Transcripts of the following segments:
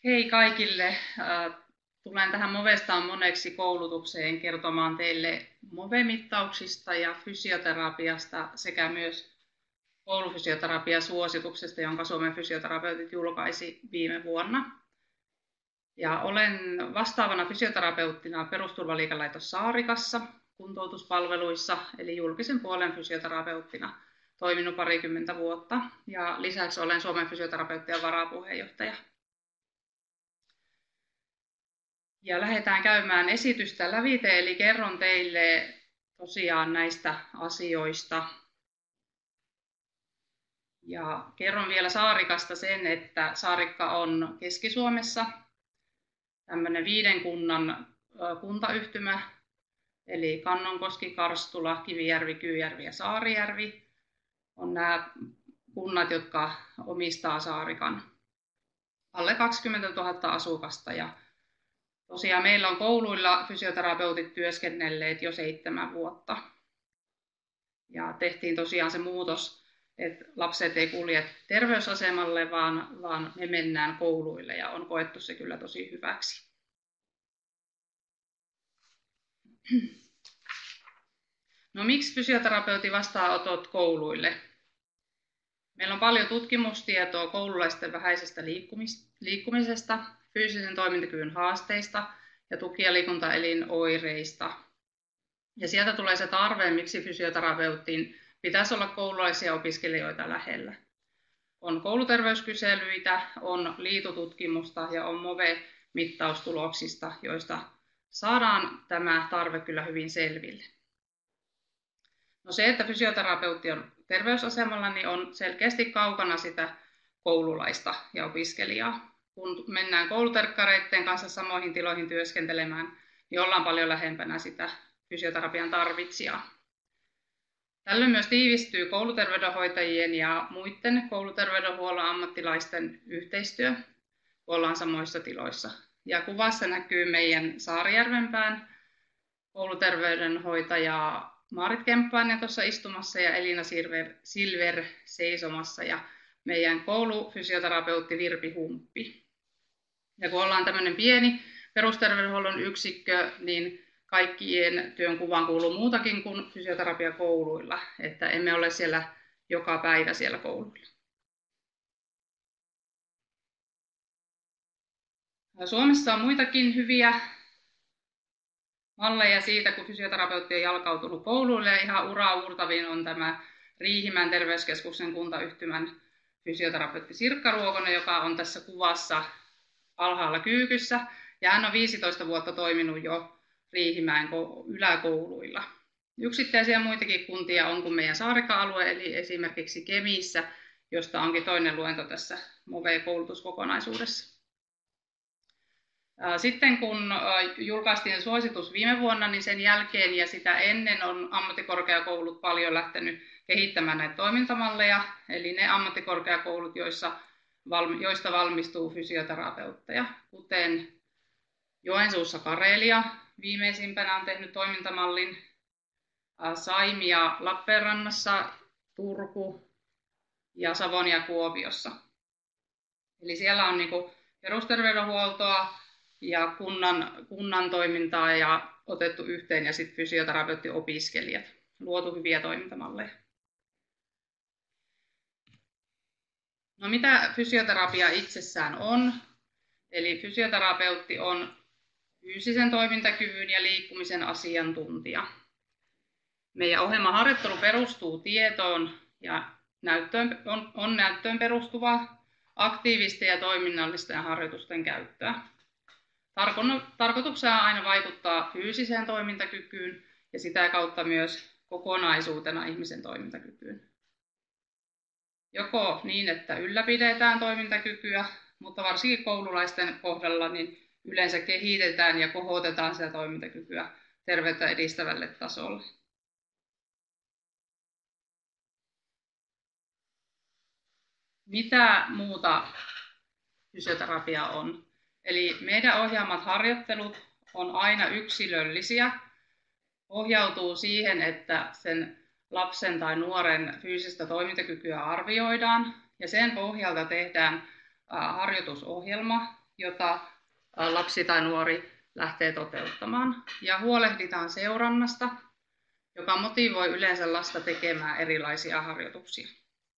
Hei kaikille! Tulen tähän Movestaan moneksi koulutukseen kertomaan teille Move-mittauksista ja fysioterapiasta sekä myös koulufysioterapiasuosituksesta, jonka Suomen fysioterapeutit julkaisi viime vuonna. Ja olen vastaavana fysioterapeuttina Perusturvaliikelaitos Saarikassa kuntoutuspalveluissa, eli julkisen puolen fysioterapeuttina toiminut parikymmentä vuotta. Ja lisäksi olen Suomen fysioterapeuttien varapuheenjohtaja. Ja lähdetään käymään esitystä lävite, eli kerron teille tosiaan näistä asioista. Ja kerron vielä Saarikasta sen, että Saarikka on Keski-Suomessa tämmöinen 5 kunnan kuntayhtymä, eli Kannonkoski, Karstula, Kivijärvi, Kyyjärvi ja Saarijärvi on nämä kunnat, jotka omistaa Saarikan. Alle 20 000 asukasta. Ja tosiaan meillä on kouluilla fysioterapeutit työskennelleet jo 7 vuotta. Ja tehtiin tosiaan se muutos, että lapset ei kulje terveysasemalle, vaan me mennään kouluille ja on koettu se kyllä tosi hyväksi. No miksi fysioterapeutin vastaanotot kouluille? Meillä on paljon tutkimustietoa koululaisten vähäisestä liikkumisesta, fyysisen toimintakyvyn haasteista ja tuki- ja liikuntaelinoireista. Ja sieltä tulee se tarve, miksi fysioterapeutin pitäisi olla koululaisia opiskelijoita lähellä. On kouluterveyskyselyitä, on liitututkimusta ja on Move-mittaustuloksista, joista saadaan tämä tarve kyllä hyvin selville. No se, että fysioterapeutti on terveysasemalla, niin on selkeästi kaukana sitä koululaista ja opiskelijaa. Kun mennään kouluterkkareiden kanssa samoihin tiloihin työskentelemään, niin ollaan paljon lähempänä sitä fysioterapian tarvitsijaa. Tällöin myös tiivistyy kouluterveydenhoitajien ja muiden kouluterveydenhuollon ammattilaisten yhteistyö, kun ollaan samoissa tiloissa. Ja kuvassa näkyy meidän Saarijärvenpään kouluterveydenhoitaja Maarit Kemppainen tuossa istumassa ja Elina Silver seisomassa ja meidän koulufysioterapeutti Virpi Humppi. Ja kun ollaan tämmöinen pieni perusterveydenhuollon yksikkö, niin kaikkien työn kuvaan kuuluu muutakin kuin fysioterapiakouluilla, että emme ole siellä joka päivä siellä kouluilla. Suomessa on muitakin hyviä malleja siitä, kun fysioterapeutti on jalkautunut kouluille, ja ihan ura-uurtavin on tämä Riihimäen terveyskeskuksen kuntayhtymän fysioterapeutti Sirkka Ruokonen, joka on tässä kuvassa alhaalla kyykyssä, ja hän on 15 vuotta toiminut jo Riihimäen yläkouluilla. Yksittäisiä muitakin kuntia on kuin meidän Saarikka-alue, eli esimerkiksi Kemissä, josta onkin toinen luento tässä Move-koulutuskokonaisuudessa. Sitten kun julkaistiin suositus viime vuonna, niin sen jälkeen ja sitä ennen on ammattikorkeakoulut paljon lähtenyt kehittämään näitä toimintamalleja, eli ne ammattikorkeakoulut, joista valmistuu fysioterapeutteja, kuten Joensuussa Karelia viimeisimpänä on tehnyt toimintamallin, Saimia Lappeenrannassa, Turku ja Savonia Kuopiossa. Eli siellä on niinku perusterveydenhuoltoa ja kunnan toimintaa ja otettu yhteen ja sitten fysioterapeuttiopiskelijat, luotu hyviä toimintamalleja. No mitä fysioterapia itsessään on? Eli fysioterapeutti on fyysisen toimintakyvyn ja liikkumisen asiantuntija. Meidän ohjelmaharjoittelu perustuu tietoon ja on näyttöön perustuvaa, aktiivista ja toiminnallisten harjoitusten käyttöä. Tarkoituksena on aina vaikuttaa fyysiseen toimintakykyyn ja sitä kautta myös kokonaisuutena ihmisen toimintakykyyn. Joko niin, että ylläpidetään toimintakykyä, mutta varsinkin koululaisten kohdalla niin yleensä kehitetään ja kohotetaan sitä toimintakykyä terveyttä edistävälle tasolle. Mitä muuta fysioterapia on? Eli meidän ohjaamat harjoittelut on aina yksilöllisiä, ohjautuu siihen, että sen lapsen tai nuoren fyysistä toimintakykyä arvioidaan ja sen pohjalta tehdään harjoitusohjelma, jota lapsi tai nuori lähtee toteuttamaan. Ja huolehditaan seurannasta, joka motivoi yleensä lasta tekemään erilaisia harjoituksia.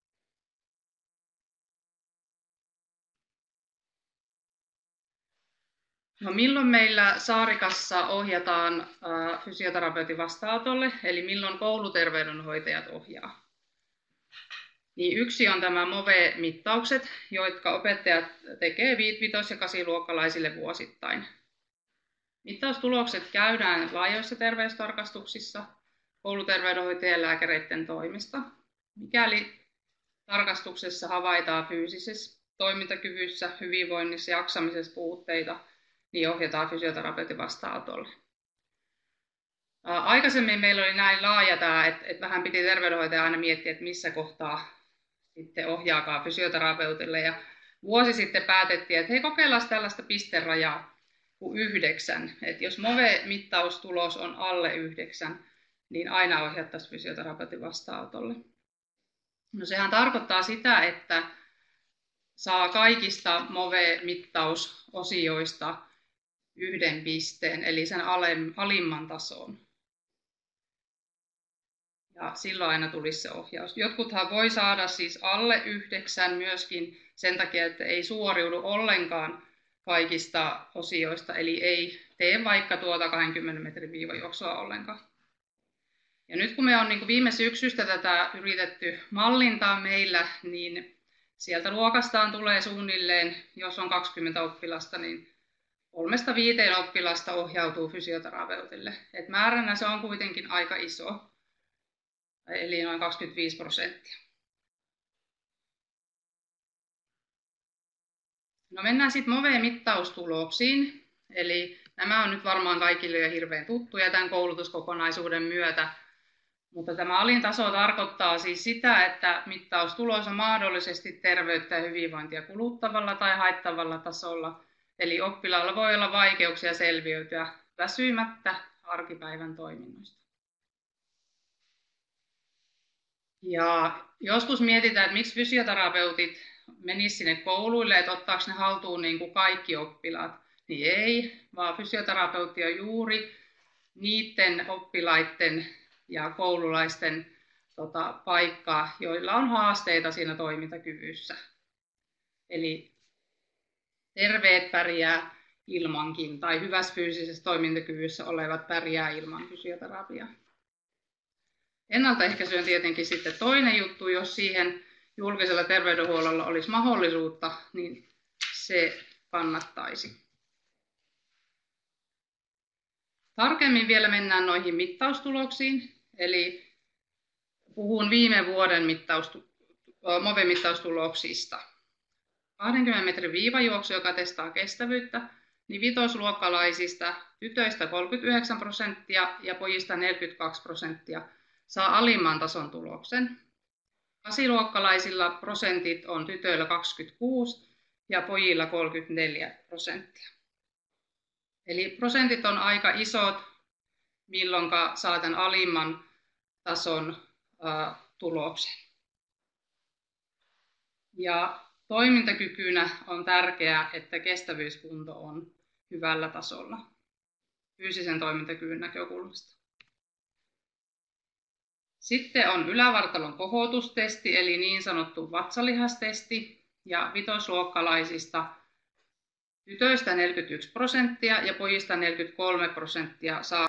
No, milloin meillä Saarikassa ohjataan fysioterapeutin vastaanotolle, eli milloin kouluterveydenhoitajat ohjaa? Niin yksi on tämä MOVE-mittaukset, jotka opettajat tekee 5-, 5- ja 8-luokkalaisille vuosittain. Mittaustulokset käydään laajoissa terveystarkastuksissa kouluterveydenhoitajien lääkäreiden toimesta. Mikäli tarkastuksessa havaitaan fyysisessä toimintakyvyssä, hyvinvoinnissa ja jaksamisessa puutteita, niin ohjataan fysioterapeutin vastaanotolle. Aikaisemmin meillä oli näin laaja tämä, että vähän piti terveydenhoitaja aina miettiä, että missä kohtaa sitten ohjaakaan fysioterapeutille. Ja vuosi sitten päätettiin, että hei, kokeillaan tällaista pisterajaa kuin 9. Että jos MOVE-mittaustulos on alle 9, niin aina ohjattaisiin fysioterapeutin vastaanotolle. No, sehän tarkoittaa sitä, että saa kaikista MOVE-mittausosioista 1 pisteen, eli sen alimman tason. Ja silloin aina tulisi se ohjaus. Jotkuthan voi saada siis alle 9 myöskin sen takia, että ei suoriudu ollenkaan kaikista osioista, eli ei tee vaikka tuota 20 metrin viivajuoksua ollenkaan. Ja nyt kun me on niin kuin viime syksystä tätä yritetty mallintaa meillä, niin sieltä luokastaan tulee suunnilleen, jos on 20 oppilasta, niin 3-5 oppilasta ohjautuu fysioterapeutille. Et määränä se on kuitenkin aika iso, eli noin 25%. No, mennään sitten MOVE-mittaustuloksiin. Eli nämä on nyt varmaan kaikille jo hirveän tuttuja tämän koulutuskokonaisuuden myötä. Mutta tämä alin taso tarkoittaa siis sitä, että mittaustulos on mahdollisesti terveyttä ja hyvinvointia kuluttavalla tai haittavalla tasolla. Eli oppilaalla voi olla vaikeuksia selviytyä väsymättä arkipäivän toiminnoista. Ja joskus mietitään, että miksi fysioterapeutit menisivät sinne kouluille, että ottaako ne haltuun niin kuin kaikki oppilaat. Niin ei, vaan fysioterapeutti on juuri niiden oppilaiden ja koululaisten paikkaa, joilla on haasteita siinä toimintakyvyssä. Eli terveet pärjää ilmankin, tai hyvässä fyysisessä toimintakyvyssä olevat pärjää ilman fysioterapiaa. Ennaltaehkäisy on tietenkin sitten toinen juttu, jos siihen julkisella terveydenhuollolla olisi mahdollisuutta, niin se kannattaisi. Tarkemmin vielä mennään noihin mittaustuloksiin, eli puhun viime vuoden MOVE-mittaustuloksista. 20 metrin viivajuoksu, joka testaa kestävyyttä, niin vitosluokkalaisista tytöistä 39% ja pojista 42% saa alimman tason tuloksen. 8-luokkalaisilla prosentit on tytöillä 26 ja pojilla 34%. Eli prosentit on aika isot, milloin saa tämän alimman tason tuloksen. Ja toimintakykynä on tärkeää, että kestävyyskunto on hyvällä tasolla fyysisen toimintakyvyn näkökulmasta. Sitten on ylävartalon kohotustesti, eli niin sanottu vatsalihastesti, ja vitosluokkalaisista tytöistä 41% ja pojista 43% saa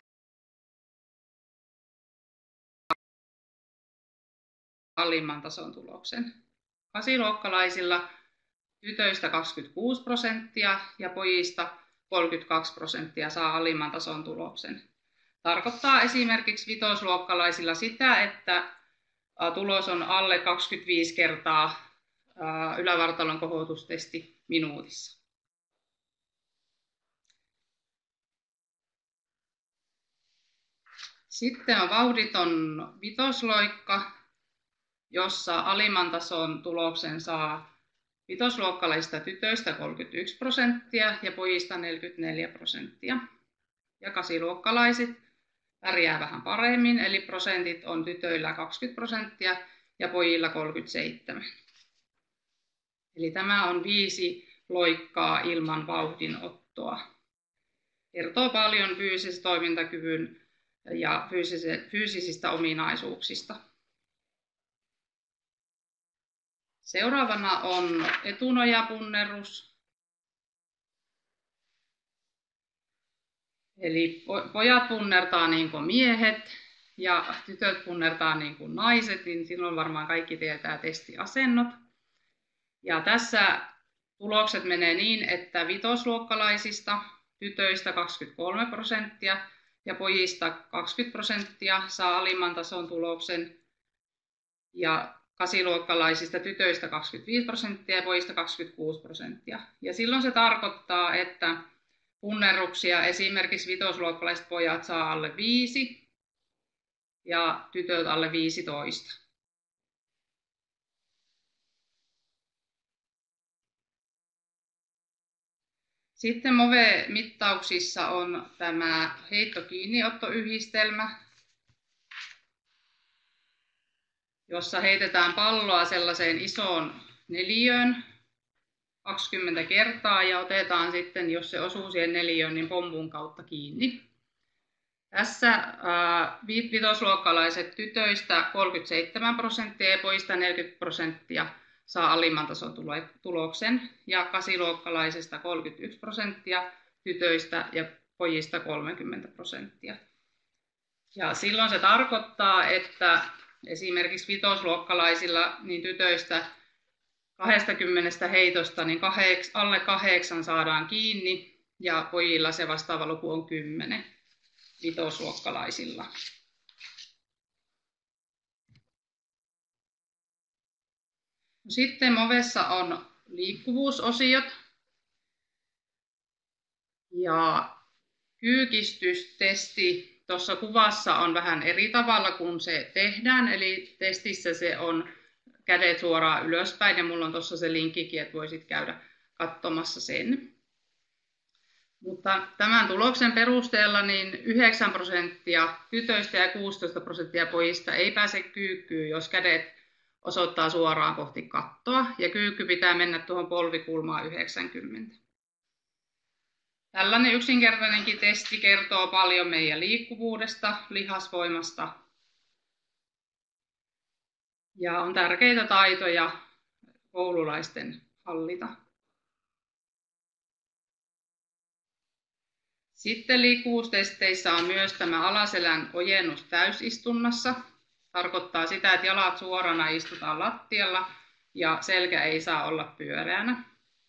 alimman tason tuloksen. 8-luokkalaisilla tytöistä 26% ja pojista 32% saa alimman tason tuloksen. Tarkoittaa esimerkiksi vitosluokkalaisilla sitä, että tulos on alle 25 kertaa ylävartalon kohotustesti minuutissa. Sitten on vauhditon vitosloikka, jossa alimman tason tuloksen saa vitosluokkalaisista tytöistä 31% ja pojista 44%. Ja 8-luokkalaiset pärjää vähän paremmin, eli prosentit on tytöillä 20% ja pojilla 37%. Eli tämä on 5 loikkaa ilman vauhdinottoa. Kertoo paljon fyysisen toimintakyvyn ja fyysisistä ominaisuuksista. Seuraavana on etunojapunnerus. Eli pojat punnertaa niin kuin miehet ja tytöt punnertaa niin kuin naiset, niin silloin varmaan kaikki tietää testiasennot. Ja tässä tulokset menee niin, että vitosluokkalaisista tytöistä 23% ja pojista 20% saa alimman tason tuloksen. Ja kasiluokkalaisista tytöistä 25% ja pojista 26%. Ja silloin se tarkoittaa, että punnerruksia esimerkiksi vitosluokkalaiset pojat saa alle 5 ja tytöt alle 15. Sitten MOVE-mittauksissa on tämä heittokiinniottoyhdistelmä, jossa heitetään palloa sellaiseen isoon neliöön 20 kertaa ja otetaan sitten, jos se osuu siihen neliöön, niin pompun kautta kiinni. Tässä vitosluokkalaiset tytöistä 37% ja pojista 40% saa alimman tason tuloksen ja kasiluokkalaisista 31% tytöistä ja pojista 30%. Ja silloin se tarkoittaa, että esimerkiksi vitosluokkalaisilla niin tytöistä 20 heitosta niin alle 8 saadaan kiinni ja pojilla se vastaava luku on 10 vitosluokkalaisilla. Sitten MOVessa on liikkuvuusosiot ja kyykistystesti tuossa kuvassa on vähän eri tavalla kun se tehdään, eli testissä se on kädet suoraan ylöspäin ja mulla on tuossa se linkkikin, että voisit käydä katsomassa sen. Mutta tämän tuloksen perusteella niin 9% tytöistä ja 16% pojista ei pääse kyykkyyn, jos kädet osoittaa suoraan kohti kattoa ja kyykky pitää mennä tuohon polvikulmaan 90. Tällainen yksinkertainenkin testi kertoo paljon meidän liikkuvuudesta, lihasvoimasta ja on tärkeitä taitoja koululaisten hallita. Sitten liikkuvuustesteissä on myös tämä alaselän ojennus täysistunnossa. Tarkoittaa sitä, että jalat suorana istutaan lattialla ja selkä ei saa olla pyöreänä.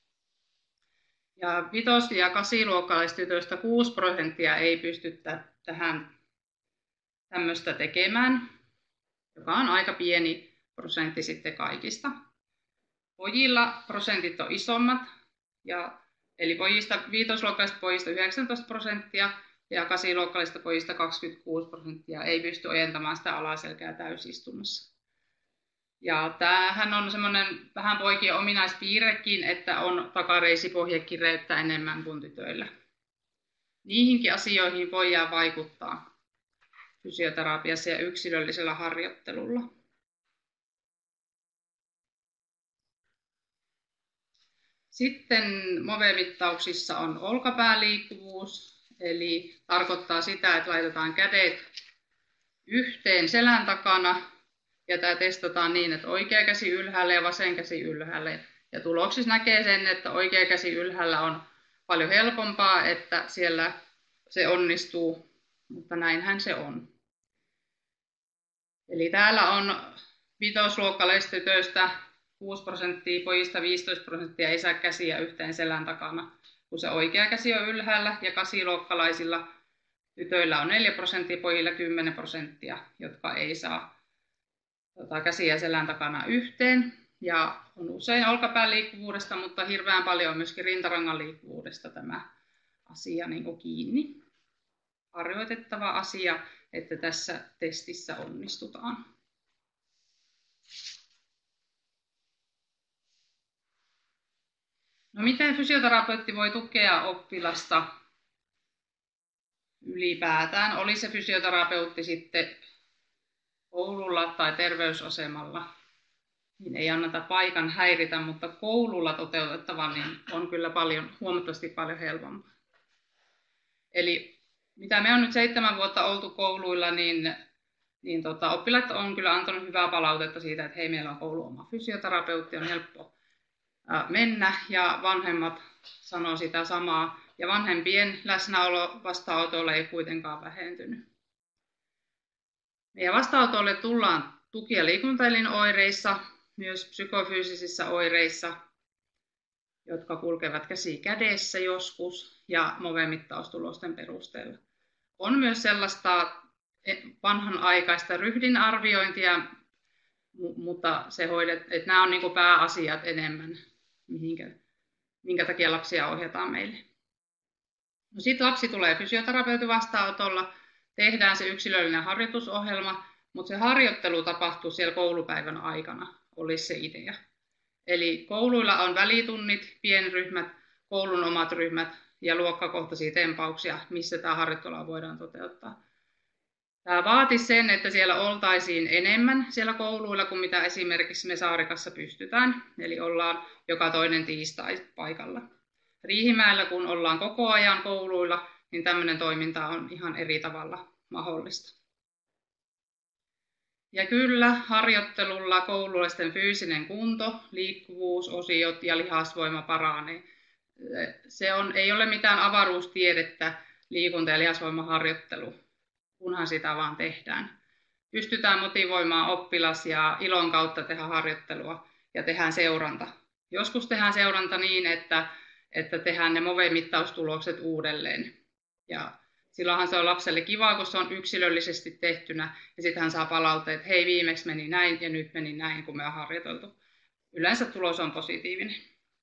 Ja vitos- ja kasiluokkalaistytöistä 6% ei pysty tähän tämmöistä tekemään, joka on aika pieni prosentti sitten kaikista. Pojilla prosentit on isommat, eli viitosluokkaisista pojista 19% ja kasiluokkaisista pojista 26% ei pysty ojentamaan sitä alaselkää täysistunnossa. Ja tämähän on semmoinen vähän poikien ominaispiirrekin, että on takareisipohjekireyttä enemmän kuin tytöillä. Niihinkin asioihin voidaan vaikuttaa fysioterapiassa ja yksilöllisellä harjoittelulla. Sitten MOVE-mittauksissa on olkapääliikkuvuus, eli tarkoittaa sitä, että laitetaan kädet yhteen selän takana ja tämä testataan niin, että oikea käsi ylhäälle ja vasen käsi ylhäälle. Ja tuloksissa näkee sen, että oikea käsi ylhäällä on paljon helpompaa, että siellä se onnistuu, mutta näinhän se on. Eli täällä on vitosluokkalaisista tytöistä 6%, pojista 15% ei saa käsiä yhteen selän takana, kun se oikea käsi on ylhäällä, ja kasiluokkalaisilla tytöillä on 4%, pojilla 10%, jotka ei saa käsiä selän takana yhteen. Ja on usein olkapään liikkuvuudesta, mutta hirveän paljon on myöskin rintarangan liikkuvuudesta tämä asia niin kuin kiinni. Harjoitettava asia, että tässä testissä onnistutaan. No miten fysioterapeutti voi tukea oppilasta ylipäätään? Oli se fysioterapeutti sitten koululla tai terveysasemalla, niin ei anneta paikan häiritä, mutta koululla toteutettava niin on kyllä huomattavasti paljon helpompaa. Eli mitä me on nyt 7 vuotta oltu kouluilla, niin oppilaat on kyllä antanut hyvää palautetta siitä, että hei, meillä on koulu oma fysioterapeutti, on helppo mennä, ja vanhemmat sanoo sitä samaa, ja vanhempien läsnäolo vastaanotolle ei kuitenkaan vähentynyt. Meidän vastaanotolle tullaan tuki- ja liikuntaelinoireissa, myös psykofyysisissä oireissa, jotka kulkevat käsi kädessä joskus, ja MOVE-mittaustulosten perusteella. On myös sellaista vanhanaikaista ryhdinarviointia, mutta että nämä on niin kuin pääasiat enemmän, minkä takia lapsia ohjataan meille. No sitten lapsi tulee fysioterapeutin vastaanotolla, tehdään se yksilöllinen harjoitusohjelma, mutta se harjoittelu tapahtuu siellä koulupäivän aikana, olisi se idea. Eli kouluilla on välitunnit, pienryhmät, koulun omat ryhmät ja luokkakohtaisia tempauksia, missä tämä harjoittelu voidaan toteuttaa. Tämä vaati sen, että siellä oltaisiin enemmän siellä kouluilla kuin mitä esimerkiksi me Saarikassa pystytään. Eli ollaan joka toinen tiistai paikalla. Riihimäellä, kun ollaan koko ajan kouluilla, niin tämmöinen toiminta on ihan eri tavalla mahdollista. Ja kyllä, harjoittelulla koululaisten fyysinen kunto, liikkuvuusosiot ja lihasvoima paranee. Ei ole mitään avaruustiedettä liikunta- ja lihasvoimaharjoittelu, kunhan sitä vaan tehdään. Pystytään motivoimaan oppilas ja ilon kautta tehdä harjoittelua ja tehdään seuranta. Joskus tehdään seuranta niin, että tehdään ne MOVE-mittaustulokset uudelleen. Ja silloinhan se on lapselle kiva, kun se on yksilöllisesti tehtynä, ja sitten hän saa palautteet, että hei, viimeksi meni näin ja nyt meni näin, kun me on harjoiteltu. Yleensä tulos on positiivinen.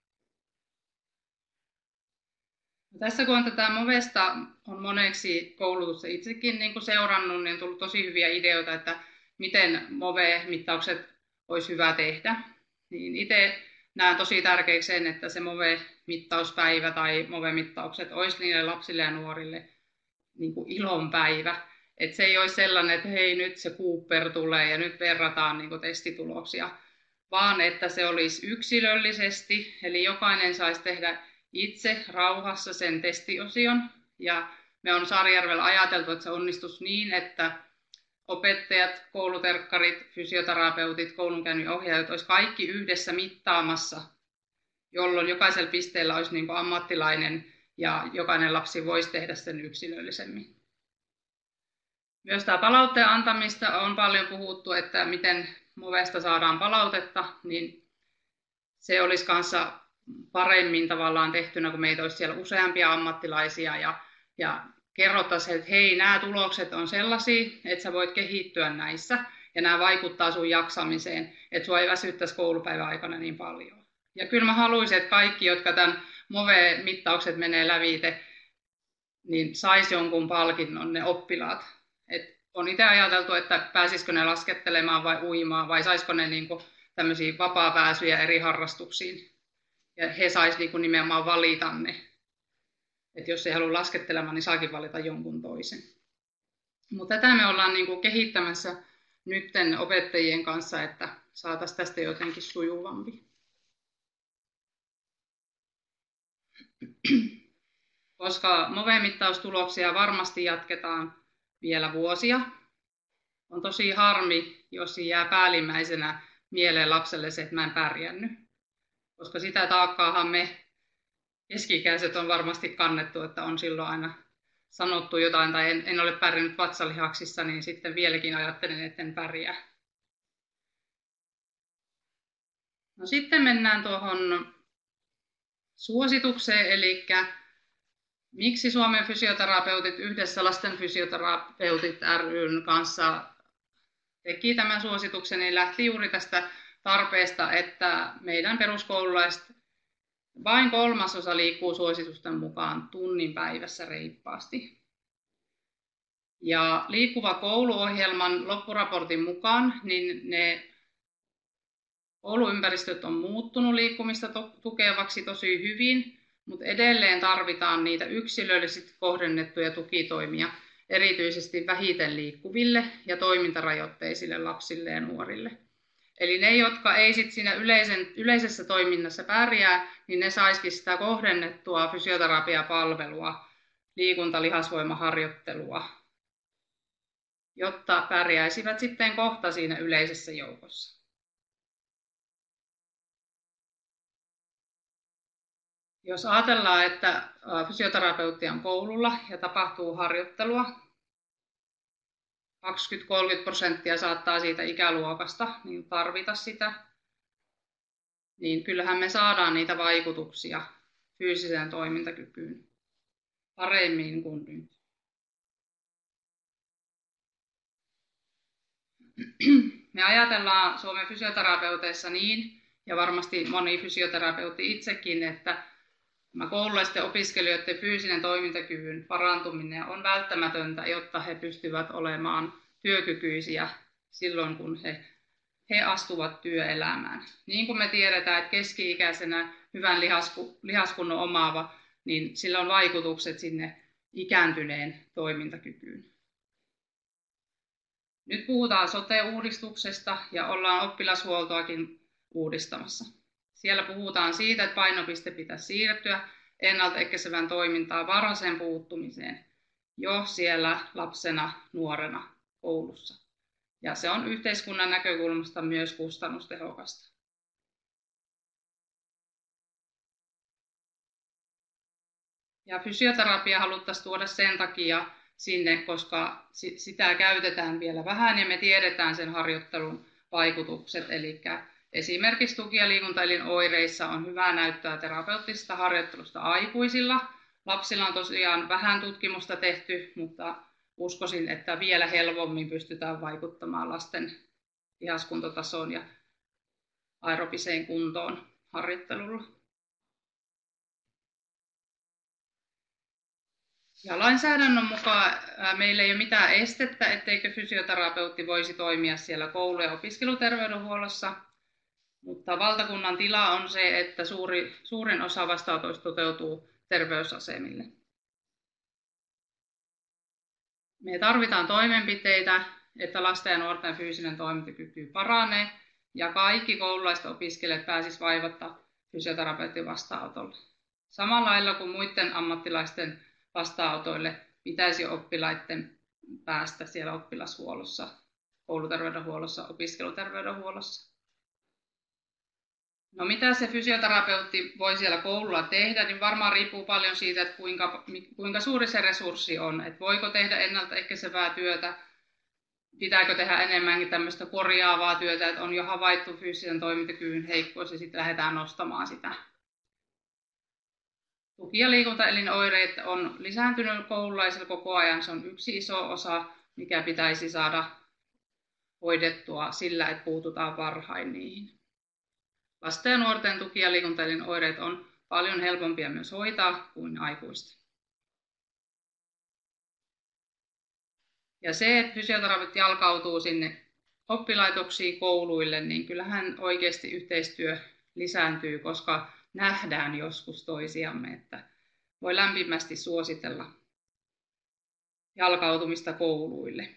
No tässä kun on tätä MOVesta on moneksi koulutusta itsekin niin seurannut, niin on tullut tosi hyviä ideoita, että miten MOVE-mittaukset olisi hyvä tehdä. Niin itse näen tosi tärkeäksi sen, että se MOVE-mittauspäivä tai MOVE-mittaukset olisi niille lapsille ja nuorille niin kuin ilonpäivä. Että se ei olisi sellainen, että hei, nyt se Cooper tulee ja nyt verrataan niin kuin testituloksia, vaan että se olisi yksilöllisesti, eli jokainen saisi tehdä itse rauhassa sen testiosion. Ja me on Saarijärvellä ajateltu, että se onnistuisi niin, että opettajat, kouluterkkarit, fysioterapeutit, koulunkäynnin ohjaajat olisi kaikki yhdessä mittaamassa, jolloin jokaisella pisteellä olisi niin kuin ammattilainen ja jokainen lapsi voisi tehdä sen yksilöllisemmin. Myös tämä palautteen antamista on paljon puhuttu, että miten MOVesta saadaan palautetta, niin se olisi kanssa paremmin tavallaan tehtynä, kun meitä olisi siellä useampia ammattilaisia ja kerrottaisiin, että hei, nämä tulokset on sellaisia, että sä voit kehittyä näissä ja nämä vaikuttaa sun jaksamiseen, että sua ei väsyttäisi koulupäivän aikana niin paljon. Ja kyllä mä haluaisin, että kaikki, jotka tämän MOVE-mittaukset menee lävite, niin saisi jonkun palkinnon ne oppilaat. Et on itse ajateltu, että pääsisikö ne laskettelemaan vai uimaan vai saisiko ne niinku tämmöisiä vapaa-pääsyjä eri harrastuksiin. Ja he saisivat niinku nimenomaan valita ne. Et jos ei halua laskettelemaan, niin saakin valita jonkun toisen. Mutta tätä me ollaan niinku kehittämässä nytten opettajien kanssa, että saataisiin tästä jotenkin sujuvampi. Koska MOVE-mittaustuloksia varmasti jatketaan vielä vuosia, on tosi harmi, jos jää päällimmäisenä mieleen lapselle se, että mä en pärjännyt. Koska sitä taakkaahan me keski-ikäiset on varmasti kannettu, että on silloin aina sanottu jotain tai en ole pärjännyt vatsalihaksissa, niin sitten vieläkin ajattelen, että en pärjää. No sitten mennään tuohon suositukseen, eli miksi Suomen fysioterapeutit yhdessä Lasten fysioterapeutit ryn kanssa teki tämän suosituksen, niin lähti juuri tästä tarpeesta, että meidän peruskoululaiset vain 1/3 liikkuu suositusten mukaan tunnin päivässä reippaasti. Ja Liikkuva kouluohjelman loppuraportin mukaan niin ne kouluympäristöt on muuttunut liikkumista tukevaksi tosi hyvin, mutta edelleen tarvitaan niitä yksilöllisesti kohdennettuja tukitoimia, erityisesti vähiten liikkuville ja toimintarajoitteisille lapsille ja nuorille. Eli ne, jotka ei sit siinä yleisessä toiminnassa pärjää, niin ne saisikin sitä kohdennettua fysioterapiapalvelua, liikunta-lihasvoimaharjoittelua, jotta pärjäisivät sitten kohta siinä yleisessä joukossa. Jos ajatellaan, että fysioterapeutti on koululla ja tapahtuu harjoittelua, 20-30% saattaa siitä ikäluokasta niin tarvita sitä, niin kyllähän me saadaan niitä vaikutuksia fyysiseen toimintakykyyn paremmin kuin nyt. Me ajatellaan Suomen fysioterapeuteissa niin, ja varmasti moni fysioterapeutti itsekin, että koululaisten opiskelijoiden fyysinen toimintakyvyn parantuminen on välttämätöntä, jotta he pystyvät olemaan työkykyisiä silloin, kun he astuvat työelämään. Niin kuin me tiedetään, että keski-ikäisenä hyvän lihaskunnon omaava, niin sillä on vaikutukset sinne ikääntyneen toimintakykyyn. Nyt puhutaan sote-uudistuksesta ja ollaan oppilashuoltoakin uudistamassa. Siellä puhutaan siitä, että painopiste pitäisi siirtyä ennaltaehkäisevään toimintaan varhaiseen puuttumiseen jo siellä lapsena, nuorena koulussa. Ja se on yhteiskunnan näkökulmasta myös kustannustehokasta. Ja fysioterapia haluttaisiin tuoda sen takia sinne, koska sitä käytetään vielä vähän ja me tiedetään sen harjoittelun vaikutukset. Eli esimerkiksi tuki- ja liikuntaelinoireissa on hyvää näyttöä terapeuttisesta harjoittelusta aikuisilla. Lapsilla on tosiaan vähän tutkimusta tehty, mutta uskoisin, että vielä helpommin pystytään vaikuttamaan lasten lihaskuntotasoon ja aerobiseen kuntoon harjoittelulla. Ja lainsäädännön mukaan meillä ei ole mitään estettä, etteikö fysioterapeutti voisi toimia siellä koulu- ja opiskeluterveydenhuollossa, mutta valtakunnan tila on se, että suurin osa vastaanotoista toteutuu terveysasemille. Me tarvitaan toimenpiteitä, että lasten ja nuorten fyysinen toimintakyky paranee ja kaikki koululaiset opiskelijat pääsisivät vaivatta fysioterapeutin vastaanotolle. Samalla lailla kuin muiden ammattilaisten vastaanotoille pitäisi oppilaiden päästä siellä oppilashuollossa, kouluterveydenhuollossa, opiskeluterveydenhuollossa. No mitä se fysioterapeutti voi siellä koululla tehdä, niin varmaan riippuu paljon siitä, että kuinka suuri se resurssi on. Että voiko tehdä ennaltaehkäisevää työtä, pitääkö tehdä enemmänkin tämmöistä korjaavaa työtä, että on jo havaittu fyysisen toimintakyvyn heikkous ja sitten lähdetään nostamaan sitä. Tuki- ja liikuntaelinoireet on lisääntynyt koululaisilla koko ajan. Se on yksi iso osa, mikä pitäisi saada hoidettua sillä, että puututaan varhain niihin. Lasten ja nuorten tuki- ja liikuntaelinoireet on paljon helpompia myös hoitaa kuin aikuisten. Ja se, että fysioterapeutti jalkautuu sinne oppilaitoksiin, kouluille, niin kyllähän oikeasti yhteistyö lisääntyy, koska nähdään joskus toisiamme, että voi lämpimästi suositella jalkautumista kouluille.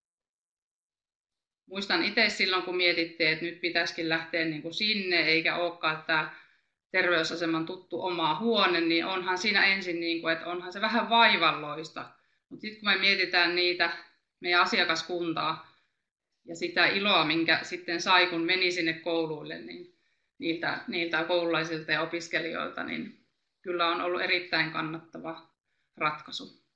Muistan itse silloin, kun mietittiin, että nyt pitäisikin lähteä niin kuin sinne, eikä olekaan tämä terveysaseman tuttu oma huone, niin onhan siinä ensin, niin kuin, että onhan se vähän vaivalloista. Mutta sitten kun me mietitään niitä meidän asiakaskuntaa ja sitä iloa, minkä sitten sai, kun meni sinne kouluille, niin niiltä koululaisilta ja opiskelijoilta, niin kyllä on ollut erittäin kannattava ratkaisu.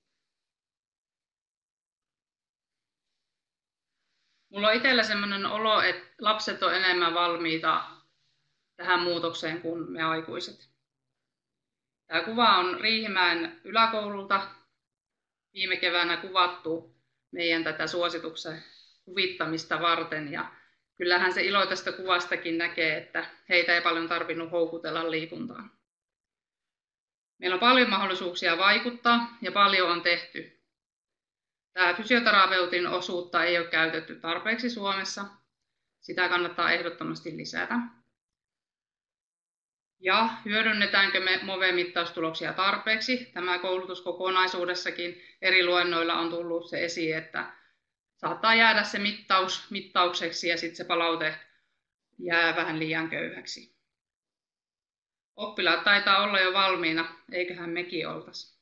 Mulla on itsellä sellainen olo, että lapset on enemmän valmiita tähän muutokseen kuin me aikuiset. Tämä kuva on Riihimäen yläkoululta viime keväänä kuvattu meidän tätä suosituksen kuvittamista varten. Ja kyllähän se ilo tästä kuvastakin näkee, että heitä ei paljon tarvinnut houkutella liikuntaan. Meillä on paljon mahdollisuuksia vaikuttaa ja paljon on tehty. Tämä fysioterapeutin osuutta ei ole käytetty tarpeeksi Suomessa. Sitä kannattaa ehdottomasti lisätä. Ja hyödynnetäänkö me MOVE-mittaustuloksia tarpeeksi? Tämä koulutuskokonaisuudessakin eri luennoilla on tullut se esiin, että saattaa jäädä se mittaus mittaukseksi ja sitten se palaute jää vähän liian köyhäksi. Oppilaat taitaa olla jo valmiina, eiköhän mekin oltaisi.